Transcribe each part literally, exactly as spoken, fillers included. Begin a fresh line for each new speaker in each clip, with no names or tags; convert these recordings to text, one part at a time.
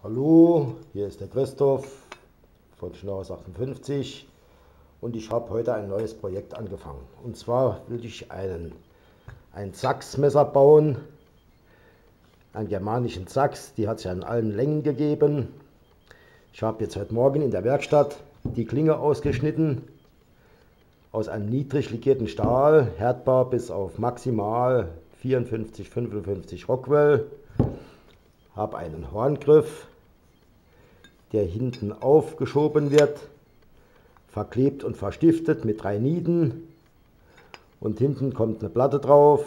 Hallo, hier ist der Christoph von Schnorres achtundfünfzig und ich habe heute ein neues Projekt angefangen. Und zwar will ich einen, ein Sachsmesser bauen, einen germanischen Sachs, die hat es ja in allen Längen gegeben. Ich habe jetzt heute Morgen in der Werkstatt die Klinge ausgeschnitten aus einem niedrig legierten Stahl, härtbar bis auf maximal vierundfünfzig, fünfundfünfzig Rockwell. Habe einen Horngriff, der hinten aufgeschoben wird, verklebt und verstiftet mit drei Nieten, und hinten kommt eine Platte drauf.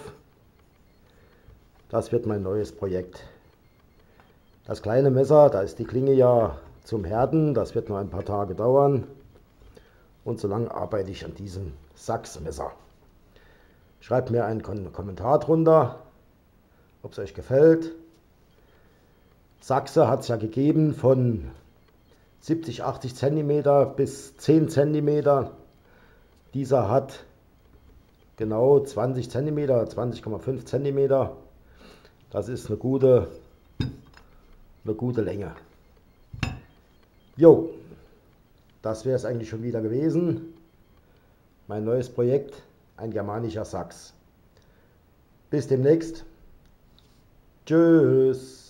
Das wird mein neues Projekt. Das kleine Messer, da ist die Klinge ja zum Härten, das wird noch ein paar Tage dauern, und so lange arbeite ich an diesem Sachsmesser. Schreibt mir einen Kommentar drunter, ob es euch gefällt. Sachse hat es ja gegeben von siebzig, achtzig Zentimeter bis zehn Zentimeter. Dieser hat genau zwanzig Zentimeter, zwanzig Komma fünf Zentimeter. Das ist eine gute, eine gute Länge. Jo, das wäre es eigentlich schon wieder gewesen. Mein neues Projekt, ein germanischer Sachs. Bis demnächst. Tschüss.